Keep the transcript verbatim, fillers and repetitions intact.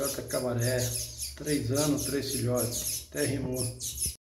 filhota cabaré. Três anos, três filhotes. Até rimou.